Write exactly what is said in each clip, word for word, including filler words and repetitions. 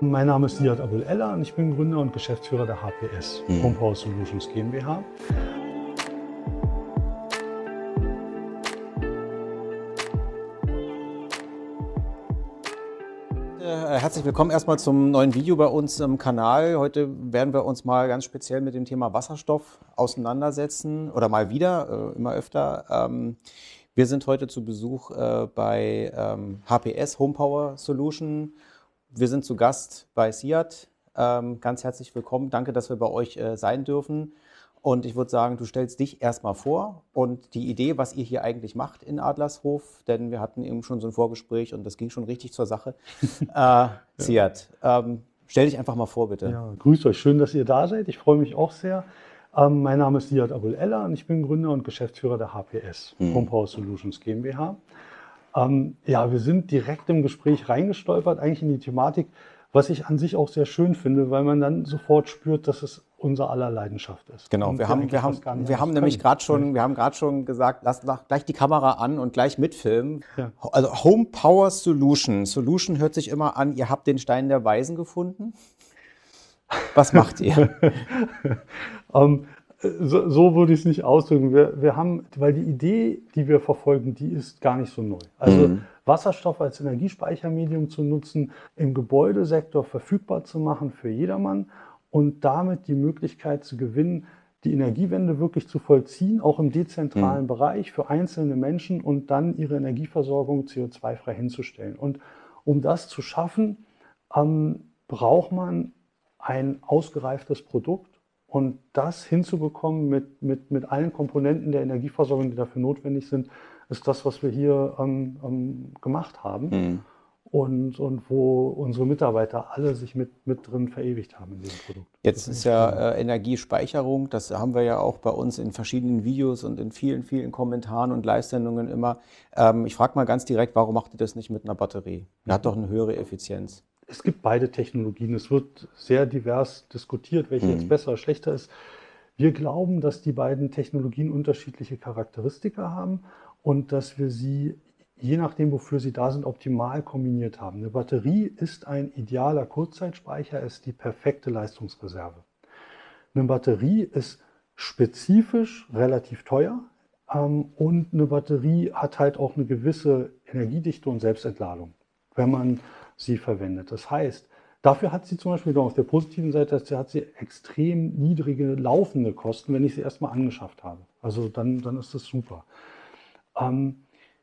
Mein Name ist Siad Abul-Ella und ich bin Gründer und Geschäftsführer der H P S, Mhm. Home Power Solutions GmbH. Herzlich willkommen erstmal zum neuen Video bei uns im Kanal. Heute werden wir uns mal ganz speziell mit dem Thema Wasserstoff auseinandersetzen oder mal wieder, äh, immer öfter. Ähm, wir sind heute zu Besuch äh, bei ähm, H P S, Home Power Solution. Wir sind zu Gast bei Siad. Ähm, ganz herzlich willkommen. Danke, dass wir bei euch äh, sein dürfen. Und ich würde sagen, du stellst dich erstmal vor und die Idee, was ihr hier eigentlich macht in Adlershof, denn wir hatten eben schon so ein Vorgespräch und das ging schon richtig zur Sache. äh, Siad, ähm, stell dich einfach mal vor, bitte. Ja, grüßt euch, schön, dass ihr da seid. Ich freue mich auch sehr. Ähm, mein Name ist Siad Abul-Ella und ich bin Gründer und Geschäftsführer der H P S, Mhm. Home Power Solutions GmbH. Ähm, ja, wir sind direkt im Gespräch reingestolpert, eigentlich in die Thematik, was ich an sich auch sehr schön finde, weil man dann sofort spürt, dass es unser aller Leidenschaft ist. Genau, Und wir haben, eigentlich wir haben, fast gar nicht wir haben anders nämlich können. gerade schon, wir haben gerade schon gesagt, lass doch gleich die Kamera an und gleich mitfilmen. Ja. Also Home Power Solution. Solution hört sich immer an, ihr habt den Stein der Weisen gefunden. Was macht ihr? ähm, so, so würde ich es nicht ausdrücken. Wir, wir haben, weil die Idee, die wir verfolgen, die ist gar nicht so neu. Also Mhm. Wasserstoff als Energiespeichermedium zu nutzen, im Gebäudesektor verfügbar zu machen für jedermann und damit die Möglichkeit zu gewinnen, die Energiewende wirklich zu vollziehen, auch im dezentralen Mhm. Bereich für einzelne Menschen und dann ihre Energieversorgung C O zwei frei hinzustellen. Und um das zu schaffen, ähm, braucht man ein ausgereiftes Produkt. Und das hinzubekommen mit, mit, mit allen Komponenten der Energieversorgung, die dafür notwendig sind, ist das, was wir hier ähm, ähm, gemacht haben. Mhm. Und, und wo unsere Mitarbeiter alle sich mit, mit drin verewigt haben in diesem Produkt. Jetzt Das ist finde ich spannend. ja äh, Energiespeicherung, das haben wir ja auch bei uns in verschiedenen Videos und in vielen, vielen Kommentaren und Live-Sendungen immer. Ähm, ich frage mal ganz direkt, warum macht ihr das nicht mit einer Batterie? Ihr habt doch eine höhere Effizienz. Es gibt beide Technologien. Es wird sehr divers diskutiert, welche Mhm. jetzt besser oder schlechter ist. Wir glauben, dass die beiden Technologien unterschiedliche Charakteristika haben und dass wir sie, je nachdem, wofür sie da sind, optimal kombiniert haben. Eine Batterie ist ein idealer Kurzzeitspeicher, ist die perfekte Leistungsreserve. Eine Batterie ist spezifisch relativ teuer ähm, und eine Batterie hat halt auch eine gewisse Energiedichte und Selbstentladung, wenn man sie verwendet. Das heißt, dafür hat sie zum Beispiel auf der positiven Seite, hat sie extrem niedrige laufende Kosten, wenn ich sie erstmal angeschafft habe. Also dann, dann ist das super. Ähm,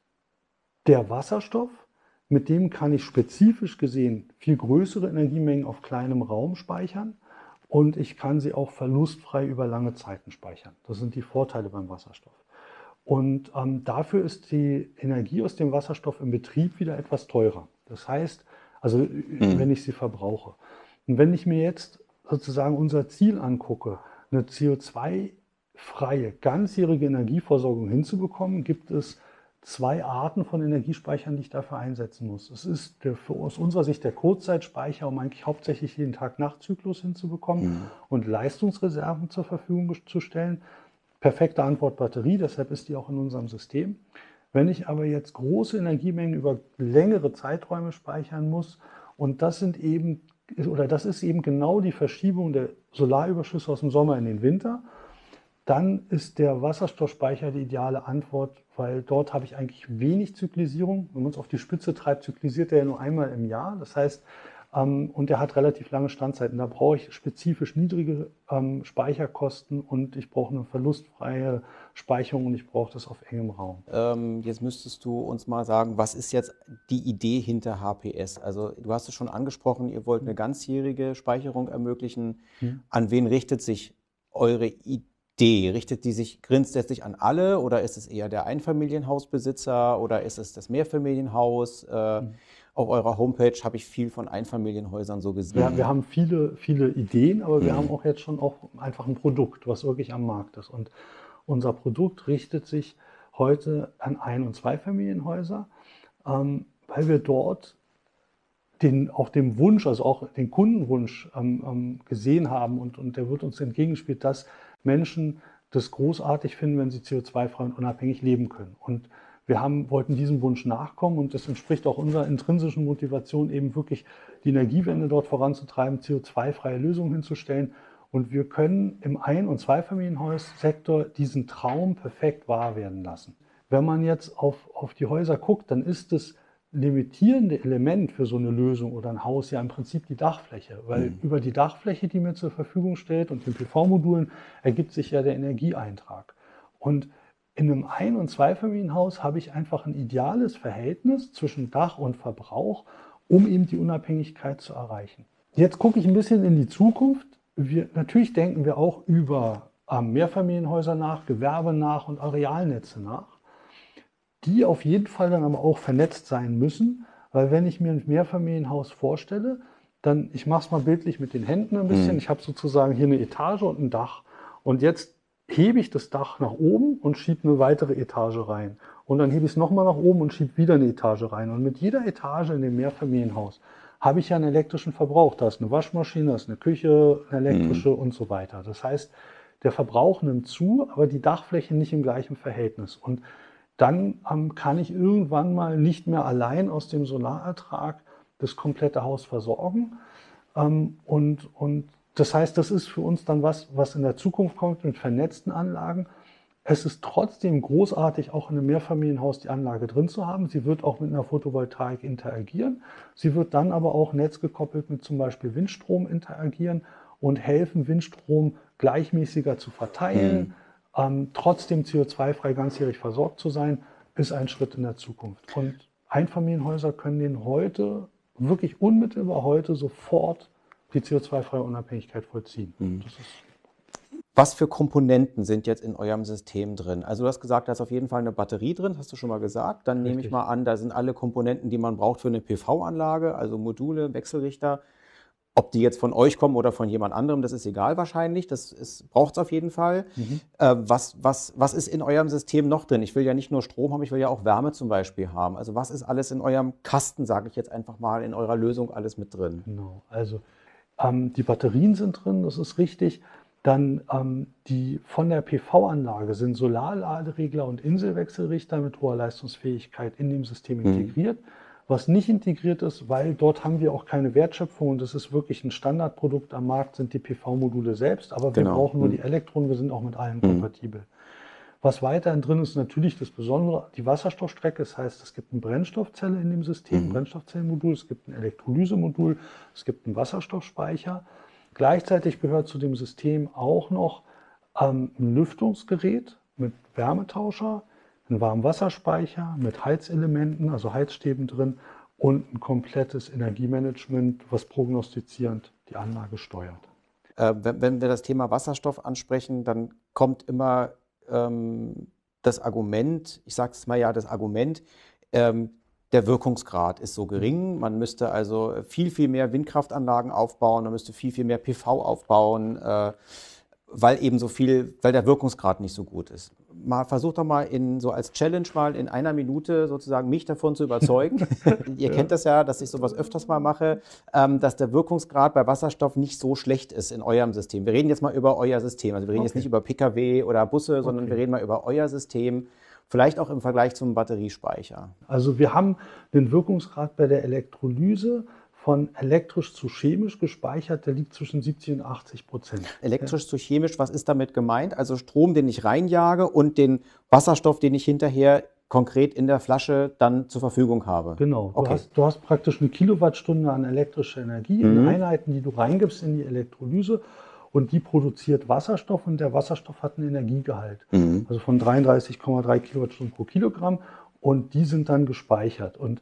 der Wasserstoff, mit dem kann ich spezifisch gesehen viel größere Energiemengen auf kleinem Raum speichern und ich kann sie auch verlustfrei über lange Zeiten speichern. Das sind die Vorteile beim Wasserstoff. Und ähm, dafür ist die Energie aus dem Wasserstoff im Betrieb wieder etwas teurer. Das heißt, also Mhm. wenn ich sie verbrauche. Und wenn ich mir jetzt sozusagen unser Ziel angucke, eine C O zwei freie, ganzjährige Energieversorgung hinzubekommen, gibt es zwei Arten von Energiespeichern, die ich dafür einsetzen muss. Es ist der, für, aus unserer Sicht der Kurzzeitspeicher, um eigentlich hauptsächlich den Tag-Nacht-Zyklus hinzubekommen Mhm. und Leistungsreserven zur Verfügung zu stellen. Perfekte Antwort Batterie, deshalb ist die auch in unserem System. Wenn ich aber jetzt große Energiemengen über längere Zeiträume speichern muss, und das sind eben, oder das ist eben genau die Verschiebung der Solarüberschüsse aus dem Sommer in den Winter, dann ist der Wasserstoffspeicher die ideale Antwort, weil dort habe ich eigentlich wenig Zyklisierung. Wenn man es auf die Spitze treibt, zyklisiert er ja nur einmal im Jahr. Das heißt, ähm, und er hat relativ lange Standzeiten. Da brauche ich spezifisch niedrige ähm, Speicherkosten und ich brauche eine verlustfreie Speicherung und ich brauche das auf engem Raum. Ähm, jetzt müsstest du uns mal sagen, was ist jetzt die Idee hinter H P S? Also du hast es schon angesprochen, ihr wollt eine ganzjährige Speicherung ermöglichen. Hm. An wen richtet sich eure Idee? Richtet die sich grundsätzlich an alle oder ist es eher der Einfamilienhausbesitzer oder ist es das Mehrfamilienhaus? Äh, Hm. Auf eurer Homepage habe ich viel von Einfamilienhäusern so gesehen. Wir, wir haben viele, viele Ideen, aber wir Mhm. haben auch jetzt schon auch einfach ein Produkt, was wirklich am Markt ist. Und unser Produkt richtet sich heute an Ein- und Zweifamilienhäuser, ähm, weil wir dort den, auch den Wunsch, also auch den Kundenwunsch ähm, ähm, gesehen haben und, und der wird uns entgegengespielt, dass Menschen das großartig finden, wenn sie C O zwei frei und unabhängig leben können. Und wir haben, wollten diesem Wunsch nachkommen und das entspricht auch unserer intrinsischen Motivation, eben wirklich die Energiewende dort voranzutreiben, C O zwei freie Lösungen hinzustellen. Und wir können im Ein- und Zweifamilienhaussektor diesen Traum perfekt wahr werden lassen. Wenn man jetzt auf, auf die Häuser guckt, dann ist das limitierende Element für so eine Lösung oder ein Haus ja im Prinzip die Dachfläche. Weil mhm. über die Dachfläche, die mir zur Verfügung steht und den P V-Modulen, ergibt sich ja der Energieeintrag. Und in einem Ein- und Zweifamilienhaus habe ich einfach ein ideales Verhältnis zwischen Dach und Verbrauch, um eben die Unabhängigkeit zu erreichen. Jetzt gucke ich ein bisschen in die Zukunft. Wir, natürlich denken wir auch über ähm, Mehrfamilienhäuser nach, Gewerbe nach und Arealnetze nach, die auf jeden Fall dann aber auch vernetzt sein müssen, weil wenn ich mir ein Mehrfamilienhaus vorstelle, dann, ich mache es mal bildlich mit den Händen ein bisschen, mhm. ich habe sozusagen hier eine Etage und ein Dach und jetzt hebe ich das Dach nach oben und schiebe eine weitere Etage rein. Und dann hebe ich es nochmal nach oben und schiebe wieder eine Etage rein. Und mit jeder Etage in dem Mehrfamilienhaus habe ich ja einen elektrischen Verbrauch. Da ist eine Waschmaschine, da ist eine Küche, eine elektrische mhm. und so weiter. Das heißt, der Verbrauch nimmt zu, aber die Dachfläche nicht im gleichen Verhältnis. Und dann ähm, kann ich irgendwann mal nicht mehr allein aus dem Solarertrag das komplette Haus versorgen. Ähm, und, und das heißt, das ist für uns dann was, was in der Zukunft kommt mit vernetzten Anlagen. Es ist trotzdem großartig, auch in einem Mehrfamilienhaus die Anlage drin zu haben. Sie wird auch mit einer Photovoltaik interagieren. Sie wird dann aber auch netzgekoppelt mit zum Beispiel Windstrom interagieren und helfen, Windstrom gleichmäßiger zu verteilen. Mhm. Ähm, trotzdem C O zwei frei ganzjährig versorgt zu sein, ist ein Schritt in der Zukunft. Und Einfamilienhäuser können den heute, wirklich unmittelbar heute, sofort die C O zwei freie Unabhängigkeit vollziehen. Mhm. Das ist Was für Komponenten sind jetzt in eurem System drin? Also du hast gesagt, da ist auf jeden Fall eine Batterie drin, hast du schon mal gesagt. Dann Richtig. Nehme ich mal an, da sind alle Komponenten, die man braucht für eine P V-Anlage, also Module, Wechselrichter. Ob die jetzt von euch kommen oder von jemand anderem, das ist egal wahrscheinlich. Das braucht es auf jeden Fall. Mhm. Äh, was, was, was ist in eurem System noch drin? Ich will ja nicht nur Strom haben, ich will ja auch Wärme zum Beispiel haben. Also was ist alles in eurem Kasten, sage ich jetzt einfach mal, in eurer Lösung alles mit drin? Genau, also ähm, die Batterien sind drin, das ist richtig. Dann ähm, die von der P V-Anlage sind Solarladeregler und Inselwechselrichter mit hoher Leistungsfähigkeit in dem System integriert. Mhm. Was nicht integriert ist, weil dort haben wir auch keine Wertschöpfung und das ist wirklich ein Standardprodukt am Markt, sind die P V-Module selbst, aber wir genau. brauchen nur mhm. die Elektronen, wir sind auch mit allen mhm. kompatibel. Was weiterhin drin ist, natürlich das Besondere, die Wasserstoffstrecke, das heißt, es gibt eine Brennstoffzelle in dem System, mhm. Brennstoffzellenmodul, es gibt ein Elektrolysemodul, es gibt einen Wasserstoffspeicher. Gleichzeitig gehört zu dem System auch noch ähm, ein Lüftungsgerät mit Wärmetauscher, ein Warmwasserspeicher mit Heizelementen, also Heizstäben drin und ein komplettes Energiemanagement, was prognostizierend die Anlage steuert. Äh, wenn, wenn wir das Thema Wasserstoff ansprechen, dann kommt immer ähm, das Argument, ich sage es mal ja, das Argument, ähm, der Wirkungsgrad ist so gering. Man müsste also viel, viel mehr Windkraftanlagen aufbauen, man müsste viel, viel mehr P V aufbauen, äh, weil eben so viel, weil der Wirkungsgrad nicht so gut ist. Mal versucht doch mal in, so als Challenge mal in einer Minute sozusagen mich davon zu überzeugen. Ihr ja. kennt das ja, dass ich sowas öfters mal mache, ähm, dass der Wirkungsgrad bei Wasserstoff nicht so schlecht ist in eurem System. Wir reden jetzt mal über euer System. Also wir reden okay. jetzt nicht über P K W oder Busse, sondern okay. wir reden mal über euer System. Vielleicht auch im Vergleich zum Batteriespeicher. Also wir haben den Wirkungsgrad bei der Elektrolyse von elektrisch zu chemisch gespeichert, der liegt zwischen siebzig und achtzig Prozent. Elektrisch ja. zu chemisch, was ist damit gemeint? Also Strom, den ich reinjage und den Wasserstoff, den ich hinterher konkret in der Flasche dann zur Verfügung habe. Genau, okay. du, hast, du hast praktisch eine Kilowattstunde an elektrischer Energie mhm. in Einheiten, die du reingibst in die Elektrolyse und die produziert Wasserstoff und der Wasserstoff hat einen Energiegehalt, mhm. also von dreiunddreißig Komma drei Kilowattstunden pro Kilogramm und die sind dann gespeichert. Und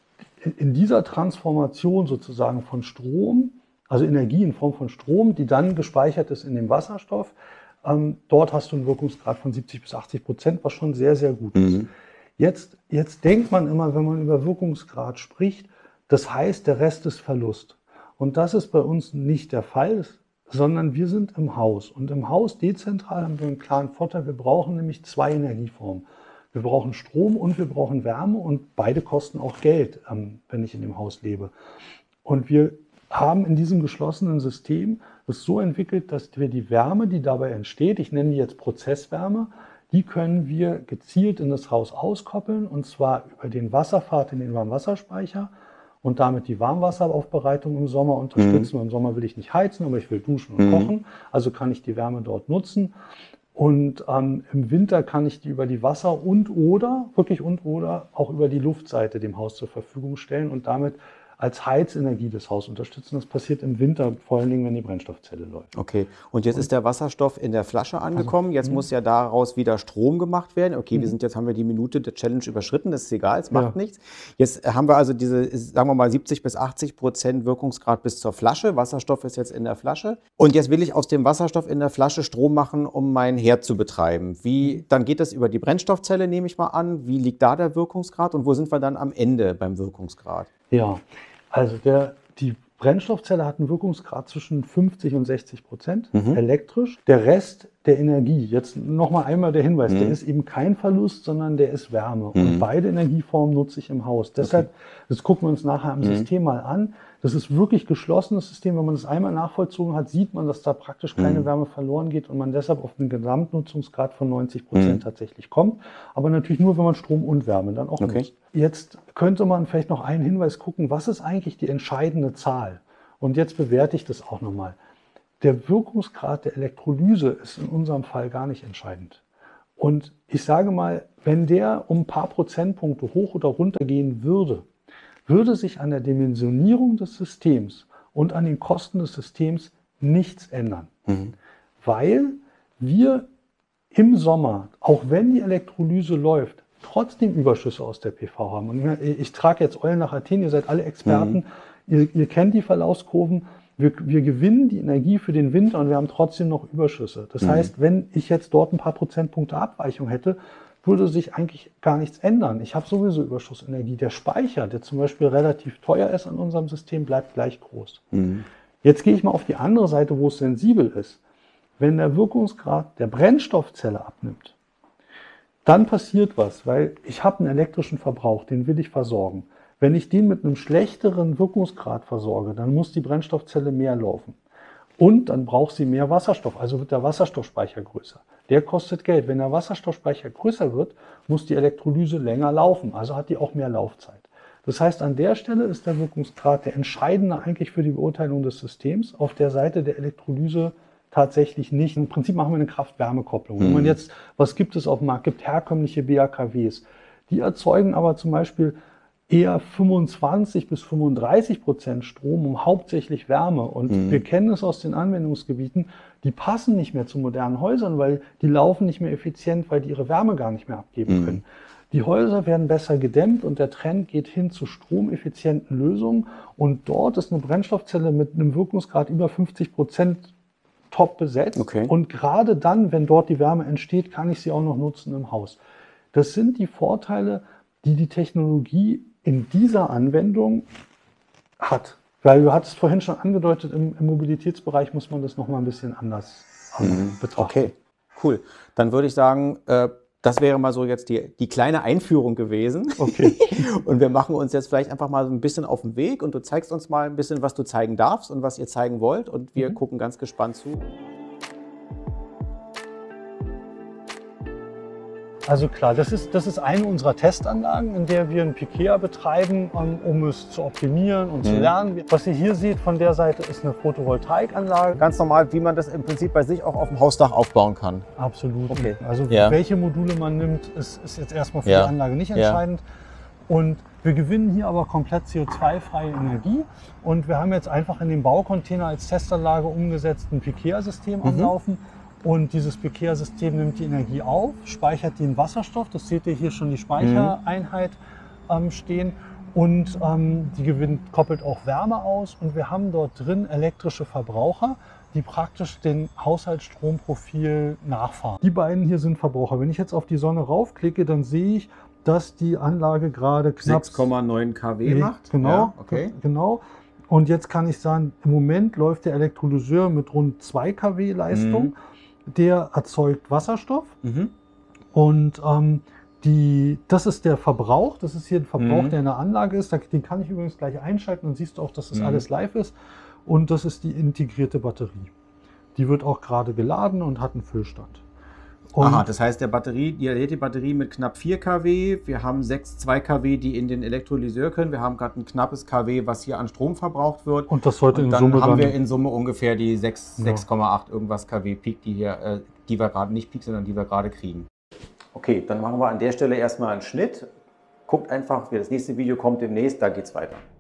in dieser Transformation sozusagen von Strom, also Energie in Form von Strom, die dann gespeichert ist in dem Wasserstoff, ähm, dort hast du einen Wirkungsgrad von siebzig bis achtzig Prozent, was schon sehr, sehr gut ist. Mhm. Jetzt, jetzt denkt man immer, wenn man über Wirkungsgrad spricht, das heißt, der Rest ist Verlust. Und das ist bei uns nicht der Fall, sondern wir sind im Haus. Und im Haus dezentral haben wir einen klaren Vorteil, wir brauchen nämlich zwei Energieformen. Wir brauchen Strom und wir brauchen Wärme und beide kosten auch Geld, ähm, wenn ich in dem Haus lebe. Und wir haben in diesem geschlossenen System es so entwickelt, dass wir die Wärme, die dabei entsteht, ich nenne die jetzt Prozesswärme, die können wir gezielt in das Haus auskoppeln, und zwar über den Wasserpfad in den Warmwasserspeicher und damit die Warmwasseraufbereitung im Sommer unterstützen. Mhm. Im Sommer will ich nicht heizen, aber ich will duschen und mhm. kochen, also kann ich die Wärme dort nutzen. Und ähm, im Winter kann ich die über die Wasser- und oder, wirklich und oder, auch über die Luftseite dem Haus zur Verfügung stellen und damit als Heizenergie das Haus unterstützen. Das passiert im Winter, vor allen Dingen, wenn die Brennstoffzelle läuft. Okay, und jetzt und, ist der Wasserstoff in der Flasche angekommen. Also, jetzt mh. muss ja daraus wieder Strom gemacht werden. Okay, mh. wir sind jetzt, haben wir die Minute der Challenge überschritten, das ist egal, es macht ja. nichts. Jetzt haben wir also diese, sagen wir mal, siebzig bis achtzig Prozent Wirkungsgrad bis zur Flasche. Wasserstoff ist jetzt in der Flasche. Und jetzt will ich aus dem Wasserstoff in der Flasche Strom machen, um meinen Herd zu betreiben. Wie, dann geht das über die Brennstoffzelle, nehme ich mal an. Wie liegt da der Wirkungsgrad und wo sind wir dann am Ende beim Wirkungsgrad? Ja, also der, die Brennstoffzelle hat einen Wirkungsgrad zwischen fünfzig und sechzig Prozent mhm. elektrisch. Der Rest der Energie, jetzt nochmal einmal der Hinweis, mhm. der ist eben kein Verlust, sondern der ist Wärme. Mhm. Und beide Energieformen nutze ich im Haus. Deshalb, okay. das gucken wir uns nachher im mhm. System mal an. Das ist wirklich geschlossenes System. Wenn man das einmal nachvollzogen hat, sieht man, dass da praktisch keine mhm. Wärme verloren geht und man deshalb auf einen Gesamtnutzungsgrad von neunzig Prozent mhm. tatsächlich kommt. Aber natürlich nur, wenn man Strom und Wärme dann auch okay. nutzt. Jetzt könnte man vielleicht noch einen Hinweis gucken, was ist eigentlich die entscheidende Zahl? Und jetzt bewerte ich das auch nochmal. Der Wirkungsgrad der Elektrolyse ist in unserem Fall gar nicht entscheidend. Und ich sage mal, wenn der um ein paar Prozentpunkte hoch oder runter gehen würde, würde sich an der Dimensionierung des Systems und an den Kosten des Systems nichts ändern. Mhm. Weil wir im Sommer, auch wenn die Elektrolyse läuft, trotzdem Überschüsse aus der P V haben. Und ich, ich trage jetzt Eulen nach Athen, ihr seid alle Experten, mhm. ihr, ihr kennt die Verlaufskurven. Wir, wir gewinnen die Energie für den Winter und wir haben trotzdem noch Überschüsse. Das mhm. heißt, wenn ich jetzt dort ein paar Prozentpunkte Abweichung hätte, würde sich eigentlich gar nichts ändern. Ich habe sowieso Überschussenergie. Der Speicher, der zum Beispiel relativ teuer ist an unserem System, bleibt gleich groß. Mhm. Jetzt gehe ich mal auf die andere Seite, wo es sensibel ist. Wenn der Wirkungsgrad der Brennstoffzelle abnimmt, dann passiert was, weil ich habe einen elektrischen Verbrauch, den will ich versorgen. Wenn ich den mit einem schlechteren Wirkungsgrad versorge, dann muss die Brennstoffzelle mehr laufen. Und dann braucht sie mehr Wasserstoff, also wird der Wasserstoffspeicher größer. Der kostet Geld. Wenn der Wasserstoffspeicher größer wird, muss die Elektrolyse länger laufen, also hat die auch mehr Laufzeit. Das heißt, an der Stelle ist der Wirkungsgrad der entscheidende eigentlich für die Beurteilung des Systems. Auf der Seite der Elektrolyse tatsächlich nicht. Im Prinzip machen wir eine Kraft-Wärme-Kopplung. Mhm. Wenn man jetzt, was gibt es auf dem Markt? Gibt herkömmliche B A K Ws. Die erzeugen aber zum Beispiel eher fünfundzwanzig bis fünfunddreißig Prozent Strom, um hauptsächlich Wärme. Und mhm. wir kennen es aus den Anwendungsgebieten, die passen nicht mehr zu modernen Häusern, weil die laufen nicht mehr effizient, weil die ihre Wärme gar nicht mehr abgeben mhm. können. Die Häuser werden besser gedämmt und der Trend geht hin zu stromeffizienten Lösungen. Und dort ist eine Brennstoffzelle mit einem Wirkungsgrad über fünfzig Prozent top besetzt. Okay. Und gerade dann, wenn dort die Wärme entsteht, kann ich sie auch noch nutzen im Haus. Das sind die Vorteile, die die Technologie in dieser Anwendung hat. Weil du hattest vorhin schon angedeutet, im, im Mobilitätsbereich muss man das nochmal ein bisschen anders mhm. betrachten. Okay, cool. Dann würde ich sagen, äh, das wäre mal so jetzt die, die kleine Einführung gewesen. Okay. Und wir machen uns jetzt vielleicht einfach mal so ein bisschen auf den Weg und du zeigst uns mal ein bisschen, was du zeigen darfst und was ihr zeigen wollt. Und wir mhm. gucken ganz gespannt zu. Also klar, das ist, das ist eine unserer Testanlagen, in der wir ein Pikea betreiben, um, um es zu optimieren und mhm. zu lernen. Was ihr hier seht von der Seite ist eine Photovoltaikanlage. Ganz normal, wie man das im Prinzip bei sich auch auf dem Hausdach aufbauen kann. Absolut. Okay. Also ja. welche Module man nimmt, ist, ist jetzt erstmal für ja. die Anlage nicht entscheidend. Ja. Und wir gewinnen hier aber komplett C O zwei freie Energie. Und wir haben jetzt einfach in den Baucontainer als Testanlage umgesetzt ein Pikea-System mhm. am Laufen. Und dieses Pikea-System nimmt die Energie auf, speichert den Wasserstoff. Das seht ihr hier schon die Speichereinheit ähm, stehen. Und ähm, die gewinnt, koppelt auch Wärme aus. Und wir haben dort drin elektrische Verbraucher, die praktisch den Haushaltsstromprofil nachfahren. Die beiden hier sind Verbraucher. Wenn ich jetzt auf die Sonne raufklicke, dann sehe ich, dass die Anlage gerade knapp sechs Komma neun Kilowatt macht. Genau, ja, okay. genau. Und jetzt kann ich sagen, im Moment läuft der Elektrolyseur mit rund zwei Kilowatt Leistung. Mhm. Der erzeugt Wasserstoff mhm. und ähm, die, das ist der Verbrauch, das ist hier ein Verbrauch, mhm. der in der Anlage ist, den kann ich übrigens gleich einschalten, dann siehst du auch, dass das mhm. alles live ist und das ist die integrierte Batterie. Die wird auch gerade geladen und hat einen Füllstand. Und Aha, das heißt, der Batterie, die Lithium-Batterie mit knapp vier Kilowatt, wir haben sechs, zwei Kilowatt, die in den Elektrolyseur können, wir haben gerade ein knappes Kilowatt, was hier an Strom verbraucht wird. Und das sollte und in dann Summe haben dann, wir in Summe ungefähr die sechs, Ja. sechs Komma acht irgendwas Kilowatt Peak, die hier, äh, die wir gerade nicht Peak, sondern die wir gerade kriegen. Okay, dann machen wir an der Stelle erstmal einen Schnitt. Guckt einfach, wie das nächste Video kommt demnächst, da geht's weiter.